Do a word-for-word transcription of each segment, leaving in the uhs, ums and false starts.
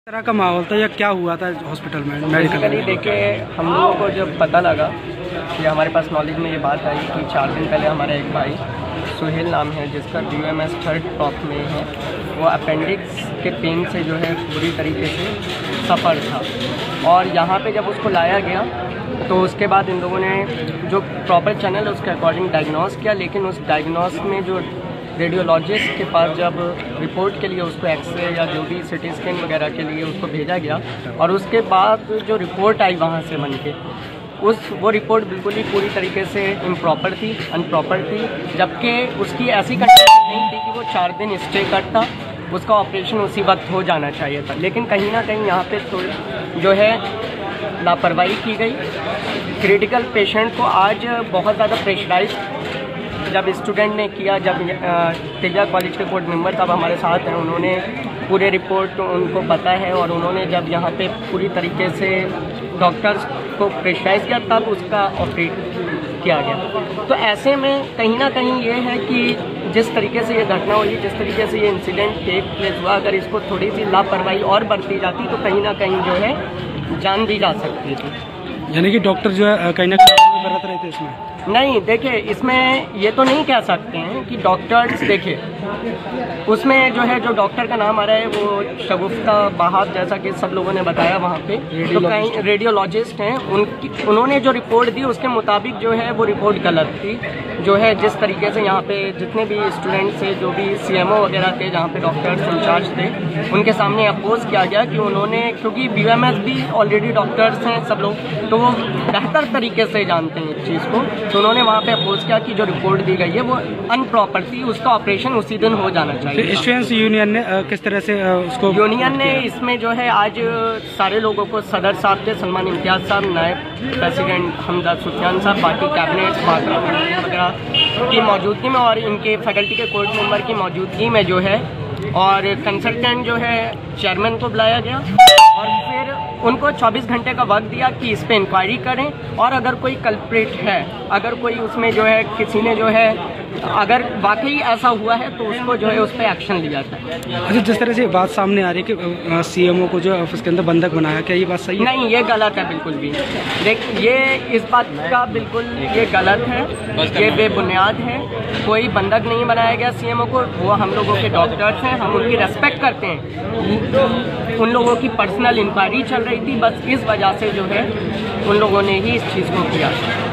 तरह का माहौल था या क्या हुआ था हॉस्पिटल में मेडिकल में? देखिए, हम लोगों को जब पता लगा कि हमारे पास नॉलेज में ये बात आई कि चार दिन पहले हमारा एक भाई सुहेल नाम है जिसका B M S third top में है, वो अपेंडिक्स के पेन से जो है बुरी तरीके से सफ़र था। और यहाँ पे जब उसको लाया गया तो उसके बाद इन लोगों ने जो प्रॉपर चैनल है उसके अकॉर्डिंग डायग्नोस किया, लेकिन उस डायग्नोस में जो रेडियोलॉजिस्ट के पास जब रिपोर्ट के लिए उसको एक्सरे या जो भी सिटी स्कैन वगैरह के लिए उसको भेजा गया और उसके बाद जो रिपोर्ट आई वहाँ से बन के उस वो रिपोर्ट बिल्कुल ही पूरी तरीके से इम्प्रॉपर थी, अनप्रॉपर थी, जबकि उसकी ऐसी कंडीशन नहीं थी कि वो चार दिन स्टे करता, उसका ऑपरेशन उसी वक्त हो जाना चाहिए था। लेकिन कहीं ना कहीं यहाँ पे तो जो है लापरवाही की गई। क्रिटिकल पेशेंट को आज बहुत ज़्यादा प्रेशराइज जब स्टूडेंट ने किया, जब तेजा कॉलेज के कोर्ट मेंबर साहब हमारे साथ हैं, उन्होंने पूरे रिपोर्ट उनको पता है और उन्होंने जब यहाँ पे पूरी तरीके से डॉक्टर्स को प्रेशराइज किया तब उसका ऑपरेट किया गया। तो ऐसे में कहीं ना कहीं ये है कि जिस तरीके से ये घटना हुई, जिस तरीके से ये इंसिडेंट टेक प्लेस हुआ, अगर इसको थोड़ी सी लापरवाही और बरती जाती तो कहीं ना कहीं जो है जान भी जा सकती थी। यानी कि डॉक्टर जो है कहीं ना कहीं बरत रहे थे इसमें? नहीं, देखिए इसमें ये तो नहीं कह सकते हैं कि डॉक्टर्स, देखिए उसमें जो है जो डॉक्टर का नाम आ रहा है वो शगुफ्ता बहाब, जैसा कि सब लोगों ने बताया वहाँ पे, तो कहीं रेडियोलॉजिस्ट हैं, उनकी उन्होंने जो रिपोर्ट दी उसके मुताबिक जो है वो रिपोर्ट गलत थी। जो है जिस तरीके से यहाँ पे जितने भी स्टूडेंट्स थे, जो भी सी एम ओ वगैरह थे, जहाँ पे डॉक्टर्स इंचार्ज थे, उनके सामने अपोज किया गया कि उन्होंने, क्योंकि बी एम एस भी ऑलरेडी डॉक्टर्स हैं सब लोग, तो वो बेहतर तरीके से जानते हैं इस चीज़ को, तो उन्होंने वहाँ पे अपोज किया कि जो रिपोर्ट दी गई है वो अनप्रॉपर थी, उसका ऑपरेशन उसी दिन हो जाना चाहिए। स्टूडेंट्स यूनियन ने किस तरह से उसको यूनियन ने इसमें जो है आज सारे लोगों को, सदर साहब थे सलमान इम्तियाज़ साहब, नायब प्रेसिडेंट हमजा सुफियान साहब, बाकी कैबिनेट वगैरह की मौजूदगी में और इनके फैकल्टी के कोर्ट मेंबर की मौजूदगी में जो है और कंसल्टेंट जो है चेयरमैन को बुलाया गया और फिर उनको चौबीस घंटे का वक्त दिया कि इस पर इंक्वायरी करें और अगर कोई कल्प्रिट है, अगर कोई उसमें जो है किसी ने जो है अगर वाकई ऐसा हुआ है तो उसको जो है उस पर एक्शन लिया जाए। अच्छा, जिस तरह से बात सामने आ रही है कि सी एम ओ को जो ऑफिस के अंदर बंधक बनाया, क्या ये बात सही है? नहीं, ये गलत है बिल्कुल भी। देख, ये इस बात का बिल्कुल ये गलत है, ये बेबुनियाद है। कोई बंधक नहीं बनाया गया सी एम ओ को, वो हम लोगों के डॉक्टर्स हैं, हम उनकी रेस्पेक्ट करते हैं। उन लोगों की पर्सनल इंक्वायरी चल रही थी, बस इस वजह से जो है उन लोगों ने ही इस चीज़ को किया।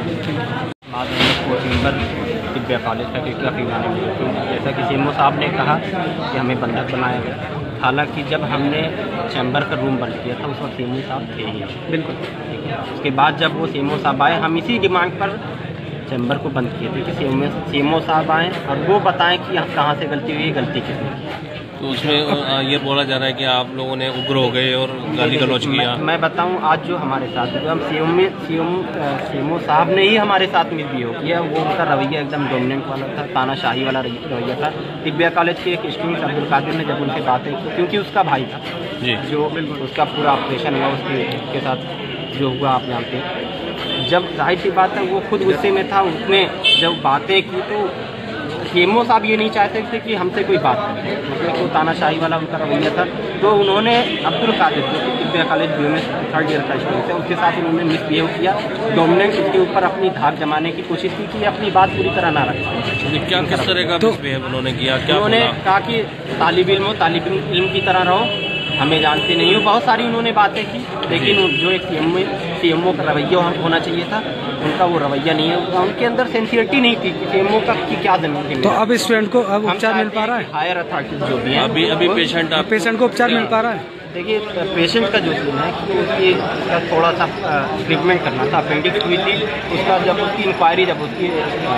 दिव्या कॉलेज फैकल्टी का फीमाने में जैसा कि सी एम ओ साहब ने कहा कि हमें बंधक बनाया गया, हालांकि जब हमने चैम्बर का रूम बंद किया था उस वक्त सी एम ओ साहब थे ही बिल्कुल, ठीक है। उसके बाद जब वो सी एम ओ साहब आए, हम इसी डिमांड पर चैम्बर को बंद किए थे कि सी एम ओ साहब आएँ और वो बताएं कि हम कहाँ से गलती हुई, गलती किसने की। तो उसमें ये बोला जा रहा है कि आप लोगों ने उग्र हो गए और गाली गलौज किया। मैं, मैं बताऊं, आज जो हमारे साथ जो हम C M C M C M O साहब ने ही हमारे साथ मिसबिहेव किया, वो उनका रवैया एकदम डोमिनेंट वाला था, तानाशाही वाला रवैया था। दिव्या कॉलेज के एक स्टूडेंट अब्दुल कादिर ने जब उनसे बातें की, क्योंकि उसका भाई था जी, जो उसका पूरा ऑपरेशन हुआ, उसके के साथ जो हुआ आप जानते हैं, जब जाहिर सी बात है वो खुद गुस्से में था, उसने जब बातें की तो सी एम ओ साहब ये नहीं चाहते थे कि हमसे कोई बात करे, मतलब वो तानाशाही वाला उनका रवैया था। तो उन्होंने अब्दुल कादिर जो कि Divya college B M S third year का स्टूडेंट है, उसके साथ उन्होंने मिसबिहेव किया, डोमिनेंट उसके ऊपर अपनी धाक जमाने की कोशिश की कि अपनी बात पूरी तरह ना रख पाए। क्या किस तरह का मिसबिहेव उन्होंने किया? क्या उन्होंने कहा कि तालिब इल्म हो, तालिब इल्म की तरह रहो, हमें जानते नहीं हो, बहुत सारी उन्होंने बातें की, लेकिन जो एक सी एम ओ सी एम ओ का रवैया होना चाहिए था, उनका वो रवैया नहीं है, उनके अंदर सेंसियरिटी नहीं थी कि सी एम ओ का की क्या जमीन। तो अब स्टूडेंट को अब उपचार मिल पा रहा है? हायर अथॉरिटीज जो भी है, अभी अभी पेशेंट पेशेंट को उपचार मिल पा रहा है? देखिए, पेशेंट का जो सीन है कि उसकी उसका थोड़ा सा ट्रीटमेंट करना था, अपेंडिक्स हुई थी, उसका जब उसकी इंक्वायरी जब उसकी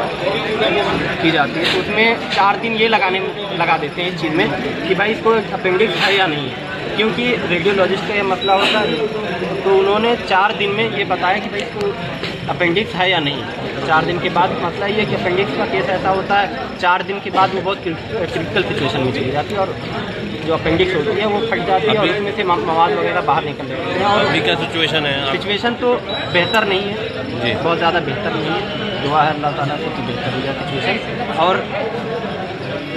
की जाती है तो उसमें चार दिन ये लगाने लगा देते हैं इस चीज़ में कि भाई इसको अपेंडिक्स है या नहीं है, क्योंकि रेडियोलॉजिस्ट का ये मसला होता है। तो उन्होंने चार दिन में ये बताया कि भाई इसको अपेंडिक्स है या नहीं। चार दिन के बाद मसला ये है कि अपेंडिक्स का केस ऐसा होता है, चार दिन के बाद वो बहुत क्रिटिकल सिचुएशन में चली जाती है और जो अपेंडिक्स होती है वो फट जाती है और उसमें से मवाद वगैरह बाहर निकल जाते हैं। और अभी क्या सिचुएशन है? सिचुएशन तो बेहतर नहीं है जी, बहुत ज़्यादा बेहतर नहीं है, दुआ है अल्लाह ताला से कि बेहतर हो जाए सिचुएशन। और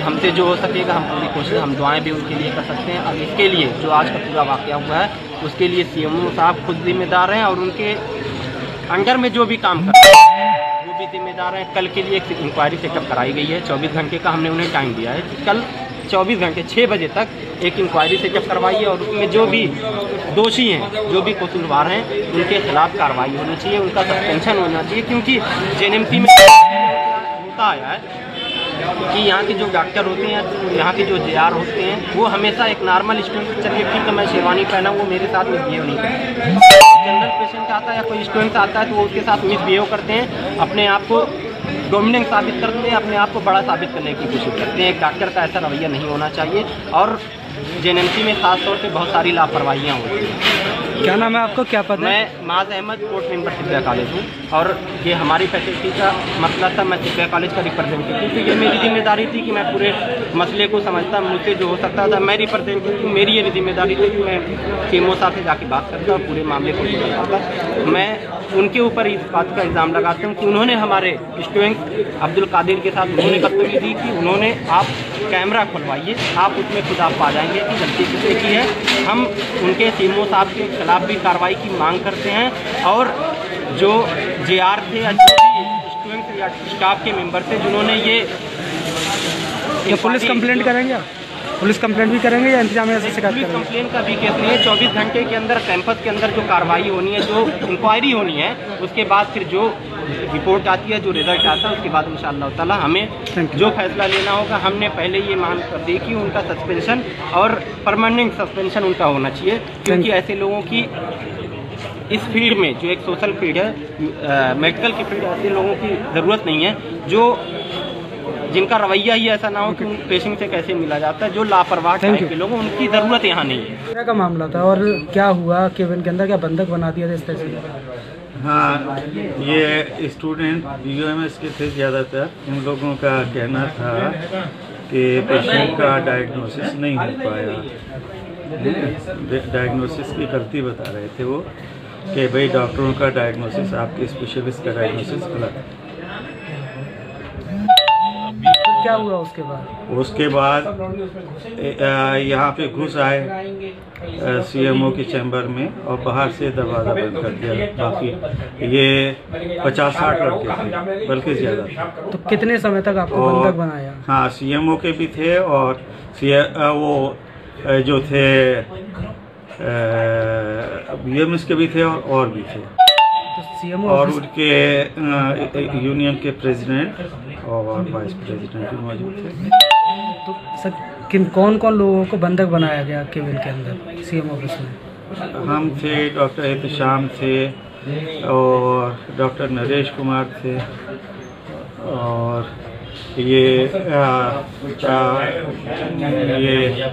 हमसे जो हो सकेगा हम पूरी कोशिश, हम दुआएं भी उनके लिए कर सकते हैं। अब इसके लिए जो आज का पूरा वाक़या हुआ है उसके लिए सीएमओ साहब खुद जिम्मेदार हैं और उनके अंडर में जो भी काम कर रहे हैं वो भी जिम्मेदार हैं। कल के लिए एक इंक्वायरी सेटअप कराई गई है, चौबीस घंटे का हमने उन्हें टाइम दिया है कि कल चौबीस घंटे छः बजे तक एक इंक्वायरी सेटअप करवाइए और उसमें जो भी दोषी हैं, जो भी कसूरवार हैं, उनके खिलाफ कार्रवाई होनी चाहिए, उनका सस्पेंशन होना चाहिए। क्योंकि जेएनएमसी में होता आया है कि यहाँ के जो डॉक्टर होते हैं, यहाँ के जो जेआर होते हैं, वो हमेशा एक नॉर्मल स्टूडेंट, चलिए ठीक है मैं शेरवानी पहना, वो मेरे साथ मिसबिहेव नहीं करते। जनरल पेशेंट आता है या कोई स्टूडेंट आता है तो वो उसके साथ मिसबिहेव करते हैं, अपने आप को डोमिनेंट साबित करते हैं, अपने आप को बड़ा साबित करने की कोशिश करते हैं। एक डॉक्टर का ऐसा रवैया नहीं होना चाहिए और जेएनएमसी में खास तौर पे बहुत सारी लापरवाहियाँ होती हैं। क्या नाम है आपको, क्या पद है? मैं Maaz Ahmad, court member Tibbia college हूँ और ये हमारी फैकल्टी का मसला था, मैं तिब्बिया कॉलेज का रिप्रेजेंटेटिव, तो ये मेरी जिम्मेदारी थी कि मैं पूरे मसले को समझता, मुझसे जो हो सकता था मैं रिप्रेजेंटेटिव, मेरी ये जिम्मेदारी थी कि मैं सीएमओ साहब से जाके बात करता और पूरे मामले को सुलझाता। मैं उनके ऊपर इस बात का इल्ज़ाम लगाता हूँ कि उन्होंने हमारे स्टूडेंट अब्दुल कादिर के साथ उन्होंने बदतमीजी दी कि उन्होंने, आप कैमरा खुलवाइए, आप उसमें खुद आप पा जाएंगे कि गलती किसने की है। हम उनके सीएमओ साहब के खिलाफ भी कार्रवाई की मांग करते हैं और जो जेआर थे या जो भी स्टूडेंट या स्टाफ के मेंबर थे जिन्होंने ये, क्या पुलिस कंप्लेंट करेंगे आप? पुलिस कंप्लेंट भी करेंगे या इंतजामिया से शिकायत पुलिस करेंगे? कंप्लेंट का भी केस नहीं है। चौबीस घंटे के अंदर कैंपस के अंदर जो कार्रवाई होनी है, जो इंक्वायरी होनी है, उसके बाद फिर जो रिपोर्ट आती है, जो रिजल्ट आता है, उसके बाद इंशाअल्लाह ताला हमें जो फैसला लेना होगा। हमने पहले ये मांग कर दी कि उनका सस्पेंशन और परमानेंट सस्पेंशन उनका होना चाहिए, क्योंकि ऐसे लोगों की इस फील्ड में, जो एक सोशल फील्ड है, मेडिकल की फील्ड, ऐसे लोगों की ज़रूरत नहीं है जो जिनका रवैया ही ऐसा ना हो कि पेशेंट से कैसे मिला जाता है, जो लापरवाह टाइप के लोग, उनकी ज़रूरत यहाँ नहीं है। क्या का मामला था और क्या हुआ, केबिन के अंदर क्या बंधक बना दिया था इस तरह से? हाँ, ये स्टूडेंट यूएमएस के थे ज़्यादातर। इन लोगों का कहना था कि पेशेंट का डायग्नोसिस नहीं हो पाया, डायग्नोसिस की गलती बता रहे थे वो कि भाई डॉक्टरों का डायग्नोसिस, आपके स्पेशलिस्ट का डायग्नोसिस गलत है। क्या हुआ उसके बाद? उसके बाद यहाँ पे घुस आए सीएमओ के चैम्बर में और बाहर से दरवाज़ा बंद कर दिया। बाकी ये पचास साठ लड़के थे, बल्कि ज़्यादा था। तो कितने समय तक आपको बंधक बनाया? हाँ, सीएमओ के भी थे और सी वो जो थे यूएमएस के भी थे और, और भी थे, तो सीएमओ और उनके यूनियन के प्रेसिडेंट और वाइस प्रेसिडेंट भी मौजूद थे। तो सर किन कौन कौन लोगों को बंधक बनाया गया केबिन के अंदर सीएमओ ऑफिस में? हम थे, डॉक्टर एहतशाम थे और डॉक्टर नरेश कुमार थे और ये आ, आ, ये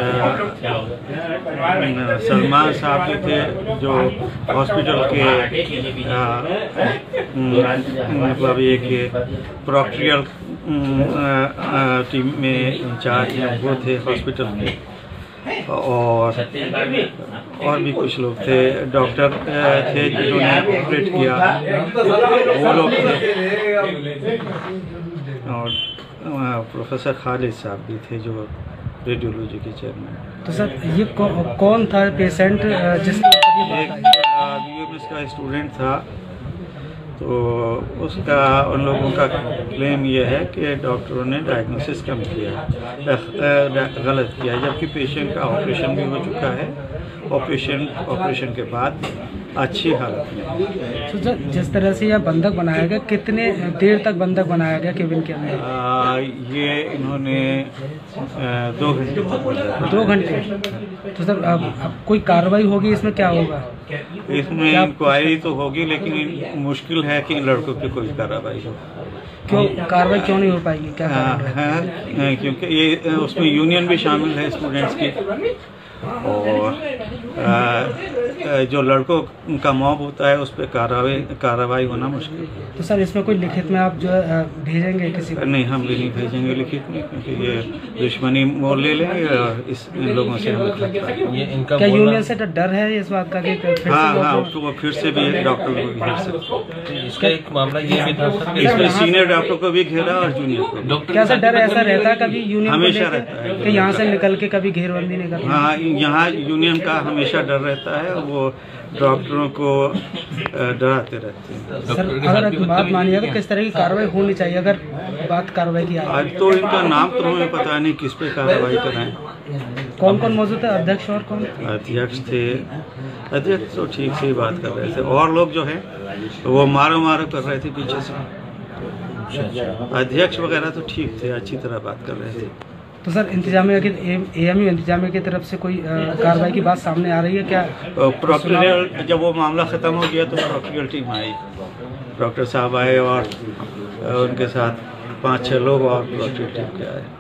आ, सलमान साहब भी थे जो हॉस्पिटल के मतलब ये कि प्रॉक्टरियल टीम में इंचार्ज हैं, वो थे हॉस्पिटल के। और और भी कुछ लोग थे, डॉक्टर थे जिन्होंने ऑपरेट किया, वो लोग थे, और प्रोफेसर खालिद साहब भी थे जो रेडियोलॉजी के चेयरमैन। तो सर ये कौ, कौन था पेशेंट जिसके एक यूएमएस का स्टूडेंट था, तो उसका उन लोगों का क्लेम ये है कि डॉक्टरों ने डायग्नोसिस कम किया, गलत किया, जबकि पेशेंट का ऑपरेशन भी हो चुका है। ऑपरेशन ऑपरेशन के बाद अच्छी हालत में। तो सर जिस तरह से यह बंधक बनाया गया, कितने देर तक बंधक बनाया गया केबिन के अंदर? आ, ये इन्होंने आ, दो घंटे तक दो घंटे। तो सर अब, अब कोई कार्रवाई होगी इसमें, क्या होगा? इसमें इंक्वायरी तो होगी, लेकिन मुश्किल है कि इन लड़कों की कोई कार्रवाई हो। क्यों कार्रवाई क्यों नहीं हो पाएगी, क्या हाँ, कारण है? है, क्योंकि ये उसमें यूनियन भी शामिल है स्टूडेंट्स की, और आ, जो लड़कों का मॉब होता है उस पर कार्रवाई कार्रवाई होना मुश्किल है। तो सर इसमें कोई लिखित में आप जो है अ, भेजेंगे किसी को? नहीं, हम भी नहीं भेजेंगे लिखित में, क्योंकि ये दुश्मनी मोल ले लेंगे और इस इन लोगों से हमें खतरा है। ये इनका क्या बोलना- यूनियन से तो डर है इस बात का कि फिर से हाँ वो हाँ, जो- तो वो फिर से भी डॉक्टर को भी घेर सकते हैं। इसका एक मामला ये भी था सर कि इसमें सीनियर डॉक्टर को भी घेरा और जूनियर को भी। डॉक्टर क्या सर डर ऐसा रहता है कभी यूनियन को हमेशा लेके रहता है। कि यहाँ से निकल के कभी घेरबंदी नहीं करना? हाँ, यहाँ यूनियन का हमेशा डर रहता है, वो डॉक्टरों को अ, डराते रहते हैं। सर अगर बात मानिए तो किस तरह की कार्रवाई होनी चाहिए अगर बात कार्रवाई की आए? आज तो इनका नाम तो हमें पता नहीं किस पे कार्रवाई कराएं। कौन कौन मौजूद है, अध्यक्ष और कौन? अध्यक्ष थे, अध्यक्ष तो ठीक से ही बात कर रहे थे, और लोग जो है वो मारो मारो कर रहे थे पीछे से। अध्यक्ष वगैरह तो ठीक थे, अच्छी तरह बात कर रहे थे। तो सर इंतजामिया की एएमयू इंतजामिया की तरफ से कोई अ, कार्रवाई की बात सामने आ रही है क्या? प्रोक्टोरियल जब वो मामला ख़त्म हो गया तो प्रोक्टोरियल टीम आई, डॉक्टर साहब आए और अ, उनके साथ पाँच छः लोग और प्रोक्टोरियल टीम के आए।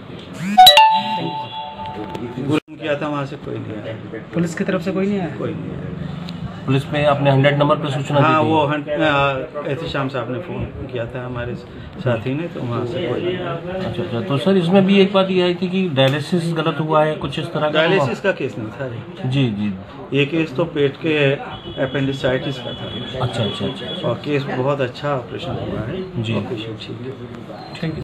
किया था, वहाँ से कोई नहीं आया, पुलिस की तरफ से कोई नहीं आया? कोई नहीं आया। पुलिस पे आपने हंड्रेड नंबर पे सूचना हाँ, दी थी? वो एहतशाम साहब ने फ़ोन किया था हमारे साथी ने, तो वहाँ से कोई नहीं आया। अच्छा अच्छा, तो सर इसमें भी एक बात ये आई थी कि डायलिसिस गलत हुआ है, कुछ इस तरह का? डायलिसिस का केस नहीं था ये। जी जी। ये केस तो पेट के अपेंडिसाइटिस का था। अच्छा अच्छा अच्छा और केस बहुत अच्छा ऑपरेशन हुआ है जी। ऑपरेशन ठीक है। Thank you.